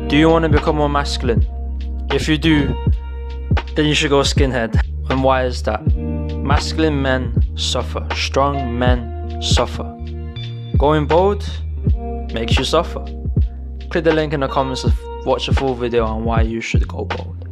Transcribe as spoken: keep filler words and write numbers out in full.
Do you want to become more masculine? If you do, then you should go skinhead. And why is that? Masculine men suffer. Strong men suffer. Going bald makes you suffer. Click the link in the comments to watch the full video on why you should go bald.